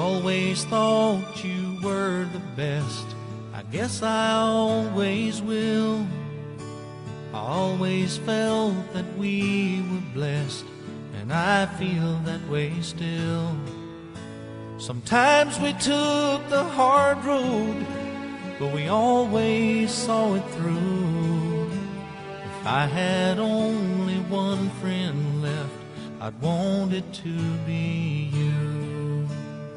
always thought you were the best. I guess I always will. I always felt that we were blessed, and I feel that way still. Sometimes we took the hard road, but we always saw it through. If I had only one friend left, I'd want it to be you.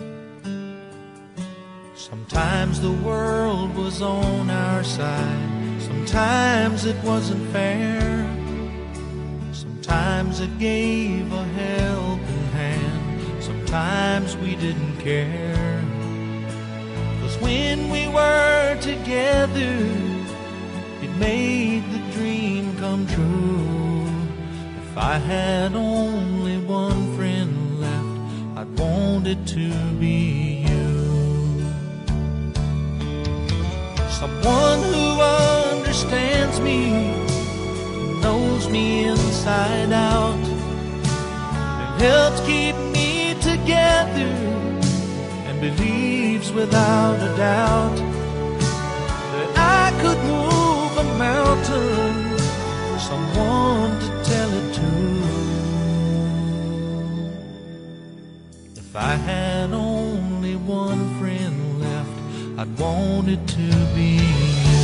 Sometimes the world was on our side, sometimes it wasn't fair. Sometimes it gave a helping hand, sometimes we didn't care. 'Cause when we were together, it made the dream come true. If I had only one friend left, I'd want it to be you. Someone who understands me, knows me inside out, and helps keep me together, and believes without a doubt that I could move a mountain. Someone to tell it to. If I had only one friend left, I'd want it to be you.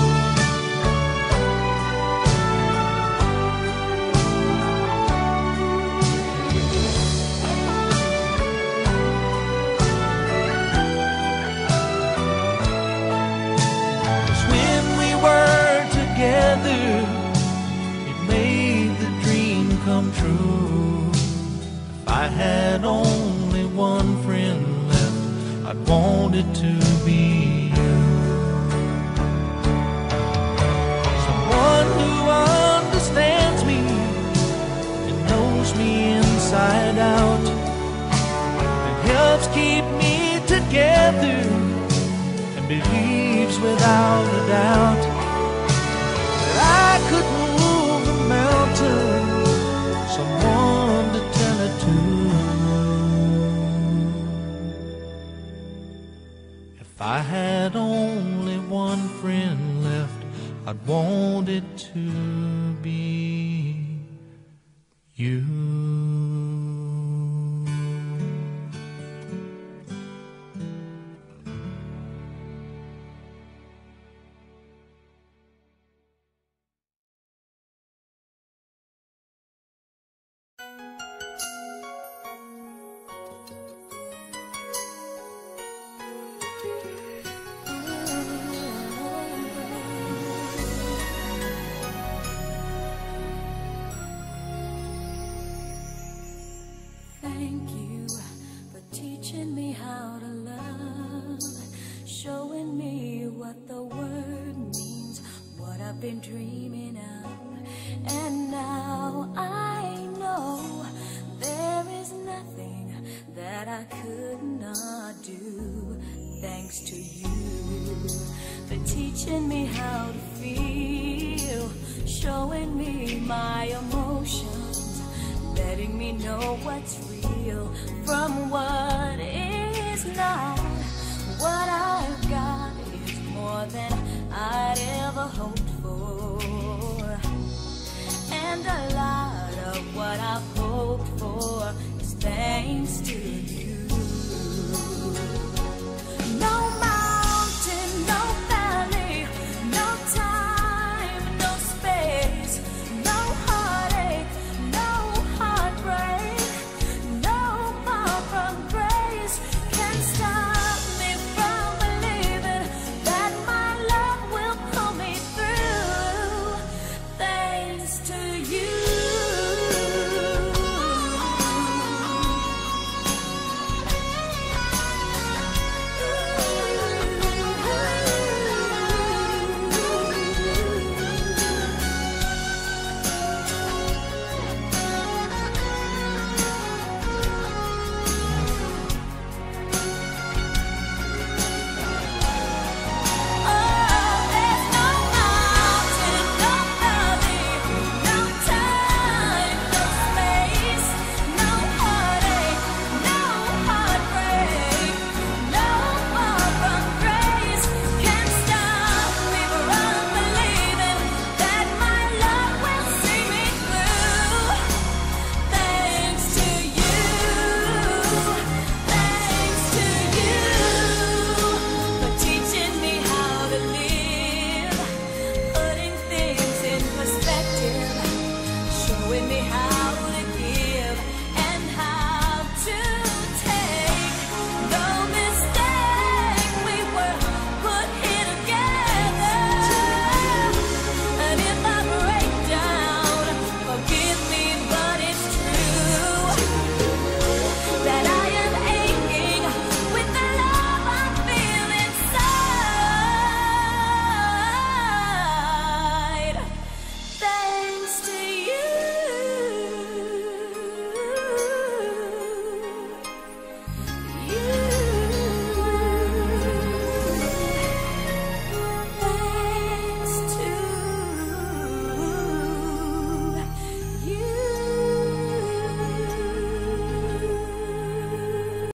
It made the dream come true. If I had only one friend left, I'd want it to be you. Someone who understands me and knows me inside out, and helps keep me together, and believes without a doubt I could move a mountain. Someone to tell it to. If I had only one friend left, I'd want it to be you. Thank you for teaching me how to love, showing me what the word means, what I've been dreaming of. And now I know there is nothing that I could not do. Thanks to you for teaching me how to feel, showing me my emotions, letting me know what's real from what is not. What I've got